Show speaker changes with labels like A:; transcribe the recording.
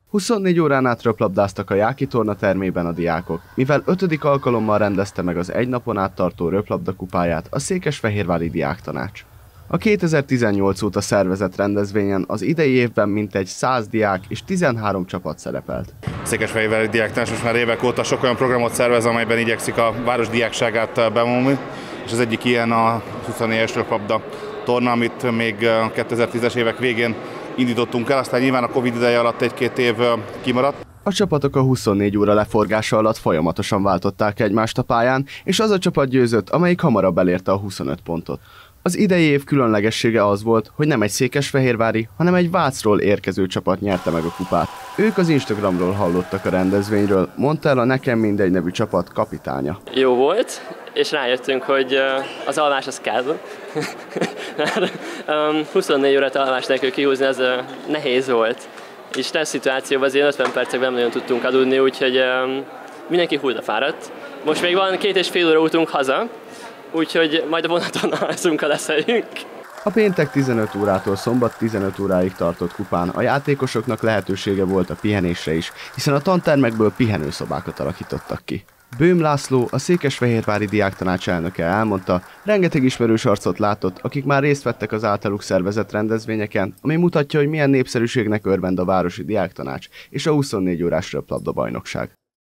A: 24 órán át röplabdáztak a Jáki Torna termében a diákok, mivel 5. alkalommal rendezte meg az egy napon át tartó röplabda kupáját a Székesfehérvári Diáktanács. A 2018 óta szervezett rendezvényen az idei évben mintegy 100 diák és 13 csapat szerepelt.
B: A Székesfehérvári Diáktanács most már évek óta sok olyan programot szervez, amelyben igyekszik a város diákságát bevonni, és az egyik ilyen a 24-es röplabda torna, amit még 2010-es évek végén indítottunk el, aztán nyilván a Covid ideje alatt egy-két év kimaradt.
A: A csapatok a 24 óra leforgása alatt folyamatosan váltották egymást a pályán, és az a csapat győzött, amelyik hamarabb elérte a 25 pontot. Az idei év különlegessége az volt, hogy nem egy székesfehérvári, hanem egy Vácról érkező csapat nyerte meg a kupát. Ők az Instagramról hallottak a rendezvényről, mondta el a Nekem Mindegy nevű csapat kapitánya.
C: Jó volt, és rájöttünk, hogy az alvás az kell. 24 órát alvás nélkül kihúzni, az nehéz volt. És tesz szituációban azért 50 percekben nem nagyon tudtunk aludni, úgyhogy mindenki hullafáradt. Most még van 2,5 óra útunk haza, úgyhogy majd a vonaton alszunk, ha leszeljünk.
A: A péntek 15 órától szombat 15 óráig tartott kupán a játékosoknak lehetősége volt a pihenésre is, hiszen a tantermekből pihenőszobákat alakítottak ki. Böhm László, a Székesfehérvári Diáktanács elnöke elmondta, rengeteg ismerős arcot látott, akik már részt vettek az általuk szervezett rendezvényeken, ami mutatja, hogy milyen népszerűségnek örvend a városi diáktanács és a 24 órás röplabda bajnokság.